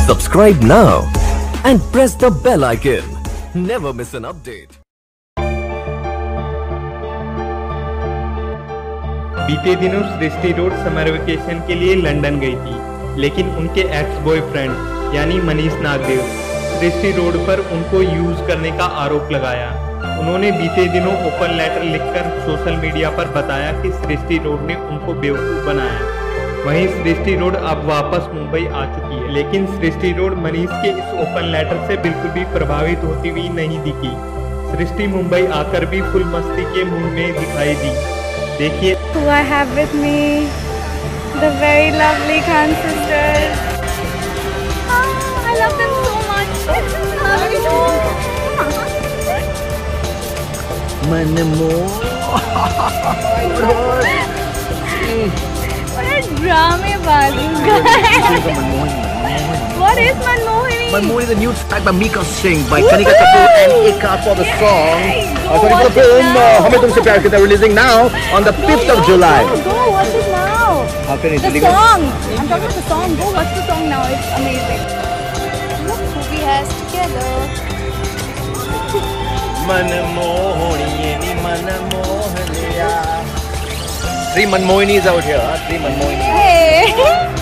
Subscribe now and press the bell icon. Never miss an update. बीते दिनों सृष्टि road summer vacation के लिए London गई थी, लेकिन उनके एक्स बॉयफ्रेंड यानी मनीष नागदेव सृष्टि रोड पर उनको यूज करने का आरोप लगाया। उन्होंने बीते दिनों ओपन लेटर लिखकर सोशल मीडिया पर बताया कि सृष्टि रोड ने उनको बेवकूफ बनाया। वहीं सृष्टि रोड अब वापस मुंबई आ चुकी है, लेकिन सृष्टि रोड मनीष के इस ओपन लेटर से बिल्कुल भी प्रभावित होती हुई नहीं दिखी। सृष्टि मुंबई आकर भी फुल मस्ती के मूड में दिखाई दी। देखिए, Who I have with me, the very lovely Khan sisters. Oh, I love them so much. Love you What a dramabaaz guy. What is Manmohini? Manmohini is a new track by Mika Singh by Kanika Kapoor and Ika for the song. Sorry for the film Hame Tumse Pyar Kiya, releasing now on the 5th of July. Go watch it now. How can it The song. I'm talking about the song. Go watch the song now. It's amazing. Look who we has together. Three Manmohinis out here. Three Manmohinis. Hey.